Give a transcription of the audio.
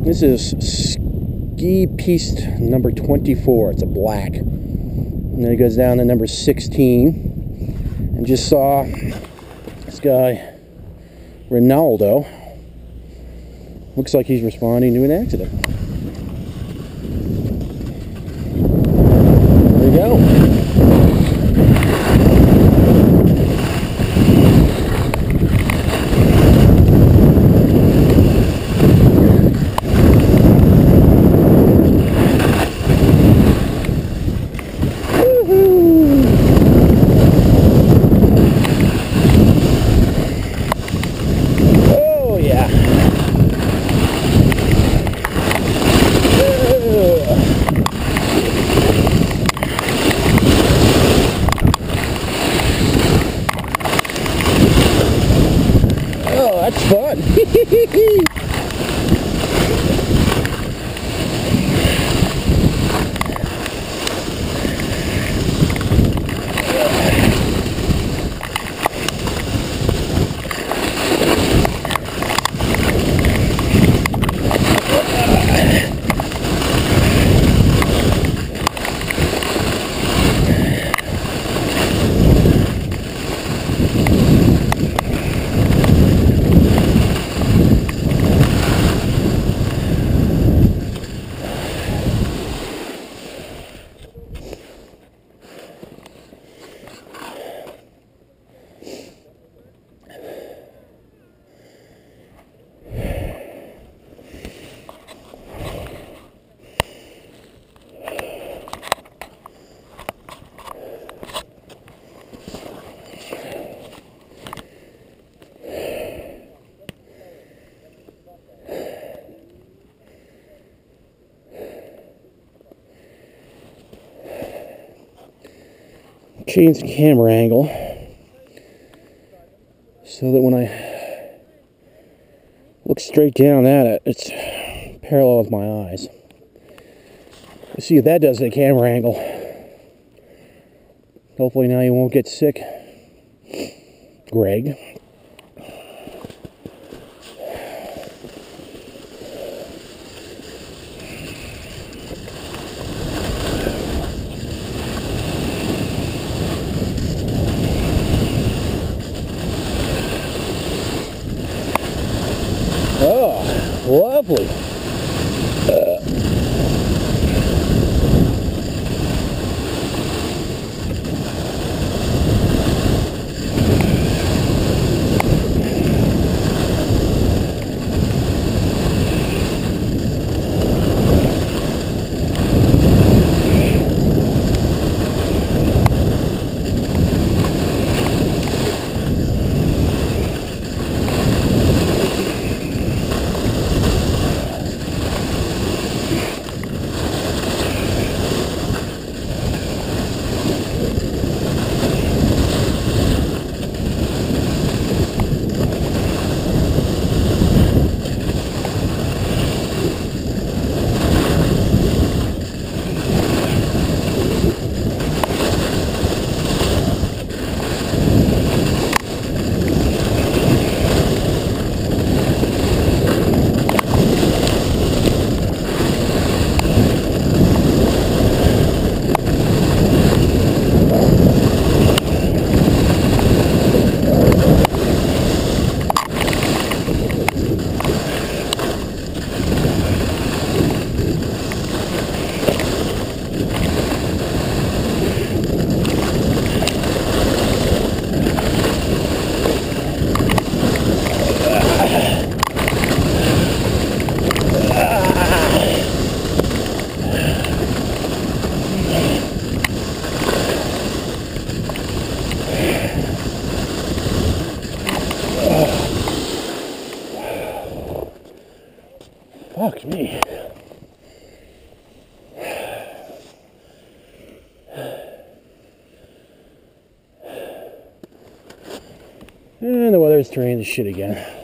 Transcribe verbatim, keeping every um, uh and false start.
This is ski piste number twenty-four. It's a black. And then it goes down to number sixteen. And just saw this guy, Ronaldo. Looks like he's responding to an accident. There you go. That's fun. Change the camera angle so that when I look straight down at it, it's parallel with my eyes. Let's see what that does to the camera angle. Hopefully now you won't get sick, Greg. Oh, lovely. Uh. Fuck me. And the weather's turning to shit again.